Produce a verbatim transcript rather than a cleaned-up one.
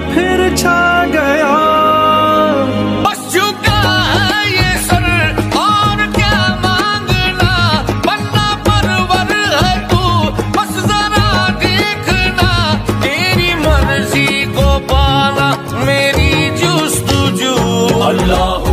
फिर छा गया। बस झुका है ये सर और क्या मांगना, बन्ना परवर है तू बस जरा देखना, तेरी मर्जी को पाना मेरी जुस्तजू। अल्लाह